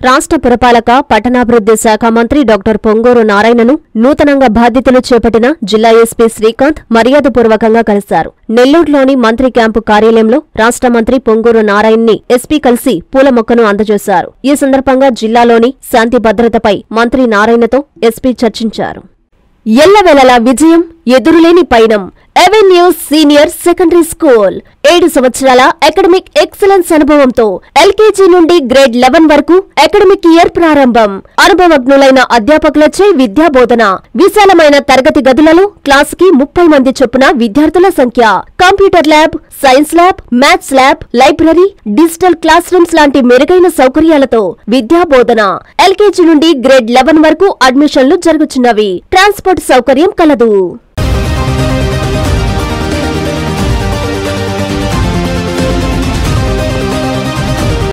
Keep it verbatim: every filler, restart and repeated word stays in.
రాష్ట్ర పురపాలక పట్టణాభివృద్ధి శాఖ మంత్రి డాక్టర్ పొంగూరు నారాయణను నూతనంగా బాధ్యతలు చేపట్టిన జిల్లా ఎస్పీ శ్రీకాంత్ మర్యాదపూర్వకంగా కలిశారు. నెల్లూరులోని మంత్రి క్యాంపు కార్యాలయంలో రాష్ట్ర మంత్రి పొంగూరు నారాయణ్ని ఎస్పీ కలిసి పూల మొక్కను అందజేశారు. ఈ సందర్భంగా జిల్లాలోని శాంతి భద్రతపై మంత్రి నారాయణతో ఎస్పీ చర్చించారు. ఎల్లవేళలా విజయం, ఎదురులేని పయనం. అవెన్యూ సీనియర్ సెకండరీ స్కూల్ ఏడు సంవత్సరాల అకాడమిక్ ఎక్సలెన్స్ అనుభవంతో ఎల్కేజీ నుండి గ్రేడ్ లెవెన్ వరకు అకాడమిక్ ఇయర్ ప్రారంభం. అనుభవజ్ఞులైన అధ్యాపకులచే విద్యాబోధన. విశాలమైన తరగతి గదులలో క్లాస్ కి ముప్పై మంది చొప్పున విద్యార్థుల సంఖ్య. Computer lab, science lab, maths lab, library, digital class rooms లాంటి మెరుగైన సౌకర్యాలతో విద్యాబోధన. ఎల్కేజీ నుండి గ్రేడ్ లెవెన్ వరకు అడ్మిషన్లు జరుగుతున్నవి. ట్రాన్స్పోర్ట్ సౌకర్యం కలదు.